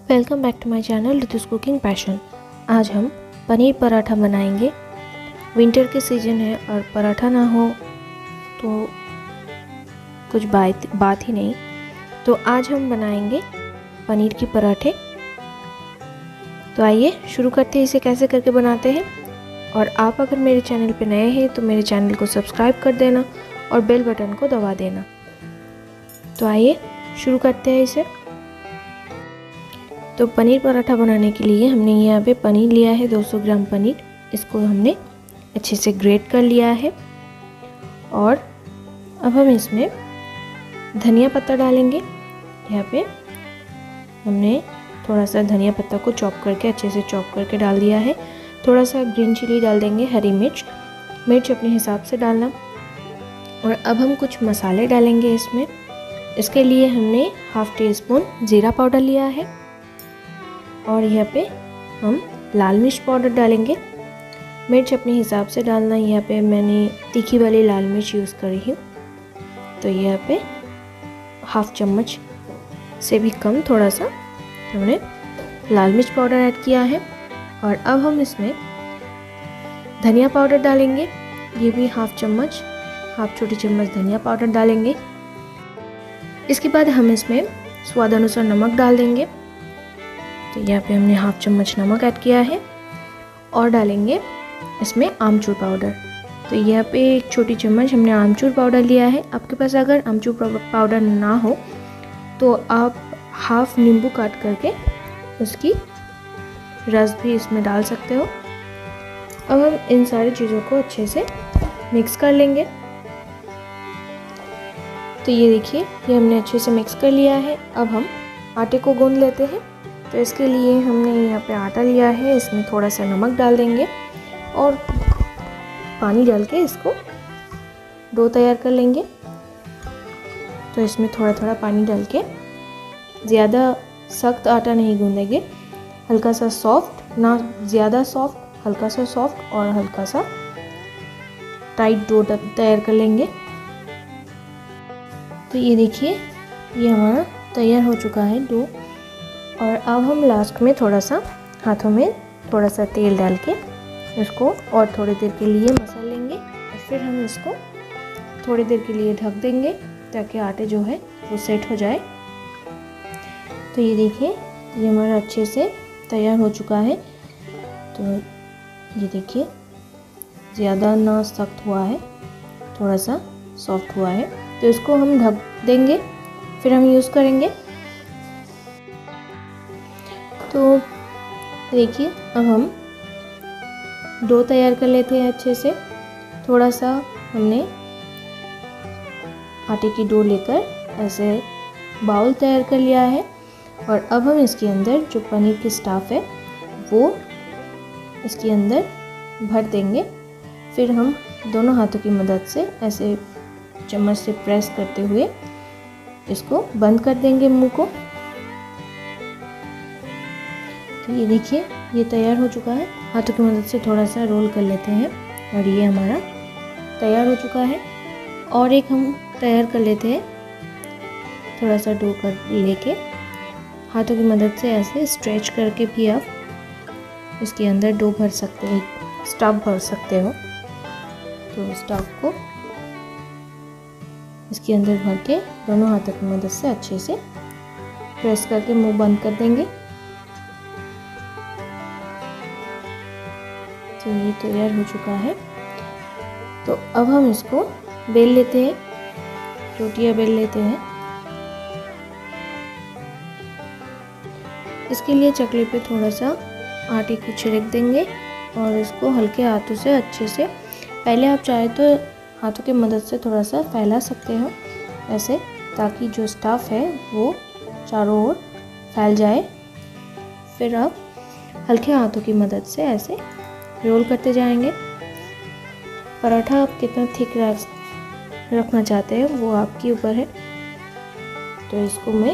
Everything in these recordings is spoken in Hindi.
Welcome back to my channel Ritu's cooking passion. आज हम पनीर पराठा बनाएंगे। विंटर के सीज़न है और पराठा ना हो तो कुछ बात ही नहीं। तो आज हम बनाएंगे पनीर की पराठे। तो आइए शुरू करते हैं इसे कैसे करके बनाते हैं। और आप अगर मेरे चैनल पे नए हैं तो मेरे चैनल को सब्सक्राइब कर देना और बेल बटन को दबा देना। तो आइए शुरू करते हैं इसे। तो पनीर पराठा बनाने के लिए हमने यहाँ पे पनीर लिया है 200 ग्राम पनीर। इसको हमने अच्छे से ग्रेट कर लिया है और अब हम इसमें धनिया पत्ता डालेंगे। यहाँ पे हमने थोड़ा सा धनिया पत्ता को चॉप करके अच्छे से चॉप करके डाल दिया है। थोड़ा सा ग्रीन चिली डाल देंगे, हरी मिर्च अपने हिसाब से डालना। और अब हम कुछ मसाले डालेंगे इसमें। इसके लिए हमने हाफ टी स्पून ज़ीरा पाउडर लिया है और यहाँ पे हम लाल मिर्च पाउडर डालेंगे। मिर्च अपने हिसाब से डालना। यहाँ पे मैंने तीखी वाली लाल मिर्च यूज़ करी हूँ, तो यहाँ पे हाफ चम्मच से भी कम थोड़ा सा हमने लाल मिर्च पाउडर ऐड किया है। और अब हम इसमें धनिया पाउडर डालेंगे। ये भी हाफ छोटी चम्मच धनिया पाउडर डालेंगे। इसके बाद हम इसमें स्वाद अनुसार नमक डाल देंगे। तो यहाँ पे हमने हाफ चम्मच नमक ऐड किया है और डालेंगे इसमें आमचूर पाउडर। तो यहाँ पे एक छोटी चम्मच हमने आमचूर पाउडर लिया है। आपके पास अगर आमचूर पाउडर ना हो तो आप हाफ नींबू काट करके उसकी रस भी इसमें डाल सकते हो। अब हम इन सारी चीज़ों को अच्छे से मिक्स कर लेंगे। तो ये देखिए, ये हमने अच्छे से मिक्स कर लिया है। अब हम आटे को गूंद लेते हैं। तो इसके लिए हमने यहाँ पे आटा लिया है, इसमें थोड़ा सा नमक डाल देंगे और पानी डाल के इसको डो तैयार कर लेंगे। तो इसमें थोड़ा थोड़ा पानी डाल के, ज़्यादा सख्त आटा नहीं गूंदेंगे, हल्का सा सॉफ्ट, ना ज़्यादा सॉफ्ट, हल्का सा सॉफ्ट और हल्का सा टाइट डो तैयार कर लेंगे। तो ये देखिए, ये हमारा तैयार हो चुका है डो। और अब हम लास्ट में थोड़ा सा हाथों में थोड़ा सा तेल डाल के इसको और थोड़ी देर के लिए मसल लेंगे और फिर हम इसको थोड़ी देर के लिए ढक देंगे ताकि आटे जो है वो सेट हो जाए। तो ये देखिए, ये हमारा अच्छे से तैयार हो चुका है। तो ये देखिए, ज़्यादा ना सख्त हुआ है, थोड़ा सा सॉफ्ट हुआ है। तो इसको हम ढक देंगे, फिर हम यूज़ करेंगे। तो देखिए, अब हम डो तैयार कर लेते हैं अच्छे से। थोड़ा सा हमने आटे की डो लेकर ऐसे बाउल तैयार कर लिया है और अब हम इसके अंदर जो पनीर की स्टफ है वो इसके अंदर भर देंगे। फिर हम दोनों हाथों की मदद से ऐसे चम्मच से प्रेस करते हुए इसको बंद कर देंगे मुंह को। तो ये देखिए, ये तैयार हो चुका है। हाथों की मदद से थोड़ा सा रोल कर लेते हैं और ये हमारा तैयार हो चुका है। और एक हम तैयार कर लेते हैं। थोड़ा सा डो कर लेके हाथों की मदद से ऐसे स्ट्रेच करके भी आप इसके अंदर डो भर सकते हैं, स्टफ भर सकते हो। तो स्टफ को इसके अंदर भर के दोनों हाथों की मदद से अच्छे से प्रेस करके मुंह बंद कर देंगे। तो ये तैयार हो चुका है। तो अब हम इसको बेल लेते हैं, रोटियां बेल लेते हैं। इसके लिए चकले पे थोड़ा सा आटे को छिड़क देंगे और इसको हल्के हाथों से अच्छे से, पहले आप चाहे तो हाथों की मदद से थोड़ा सा फैला सकते हो ऐसे, ताकि जो स्टफ है वो चारों ओर फैल जाए। फिर आप हल्के हाथों की मदद से ऐसे रोल करते जाएंगे। पराठा आप कितना थिक रखना चाहते हैं वो आपके ऊपर है। तो इसको मैं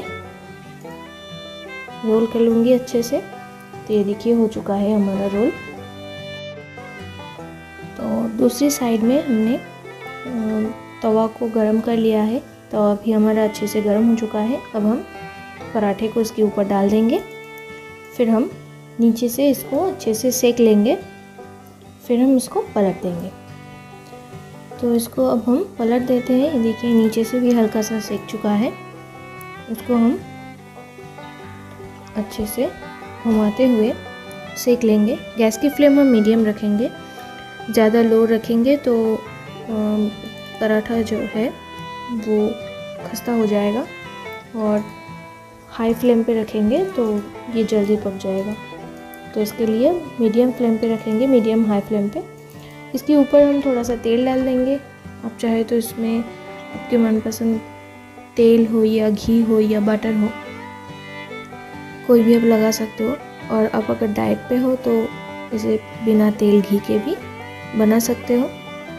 रोल कर लूँगी अच्छे से। तो ये देखिए, हो चुका है हमारा रोल। तो दूसरी साइड में हमने तवा को गरम कर लिया है। तवा भी हमारा अच्छे से गरम हो चुका है। अब हम पराठे को इसके ऊपर डाल देंगे फिर हम नीचे से इसको अच्छे से सेक लेंगे, फिर हम इसको पलट देंगे। तो इसको अब हम पलट देते हैं। देखिए नीचे से भी हल्का सा सेक चुका है। इसको हम अच्छे से घुमाते हुए सेक लेंगे। गैस की फ्लेम हम मीडियम रखेंगे, ज़्यादा लो रखेंगे तो पराठा जो है वो खस्ता हो जाएगा, और हाई फ्लेम पे रखेंगे तो ये जल्दी पक जाएगा। तो इसके लिए मीडियम फ्लेम पे रखेंगे, मीडियम हाई फ्लेम पे। इसके ऊपर हम थोड़ा सा तेल डाल देंगे। आप चाहे तो इसमें आपके मनपसंद तेल हो या घी हो या बटर हो, कोई भी आप लगा सकते हो। और आप अगर डाइट पे हो तो इसे बिना तेल घी के भी बना सकते हो।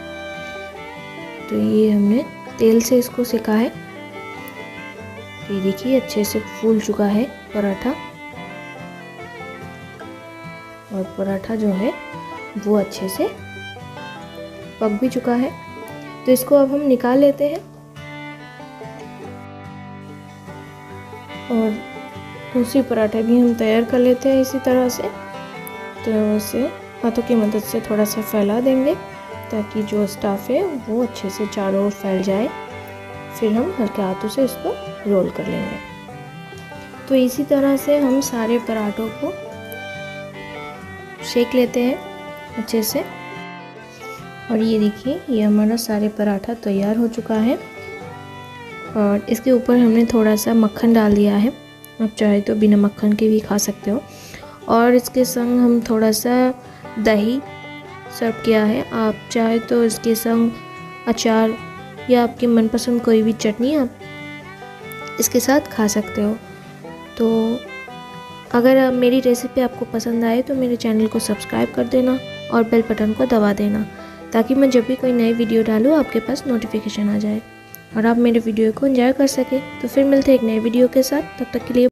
तो ये हमने तेल से इसको सेका है। तो ये देखिए अच्छे से फूल चुका है पराठा, और पराठा जो है वो अच्छे से पक भी चुका है। तो इसको अब हम निकाल लेते हैं, और दूसरी पराठा भी हम तैयार कर लेते हैं इसी तरह से। तो इसे हाथों की मदद से थोड़ा सा फैला देंगे ताकि जो स्टफ़ है वो अच्छे से चारों ओर फैल जाए। फिर हम हल्के हाथों से इसको रोल कर लेंगे। तो इसी तरह से हम सारे पराठों को सेक लेते हैं अच्छे से। और ये देखिए ये हमारा सारे पराठा तैयार हो चुका है, और इसके ऊपर हमने थोड़ा सा मक्खन डाल दिया है। आप चाहे तो बिना मक्खन के भी खा सकते हो। और इसके संग हम थोड़ा सा दही सर्व किया है। आप चाहे तो इसके संग अचार या आपकी मनपसंद कोई भी चटनी आप इसके साथ खा सकते हो। तो अगर मेरी रेसिपी आपको पसंद आए तो मेरे चैनल को सब्सक्राइब कर देना और बेल बटन को दबा देना, ताकि मैं जब भी कोई नई वीडियो डालूँ आपके पास नोटिफिकेशन आ जाए और आप मेरे वीडियो को एंजॉय कर सकें। तो फिर मिलते हैं एक नए वीडियो के साथ, तब तक के लिए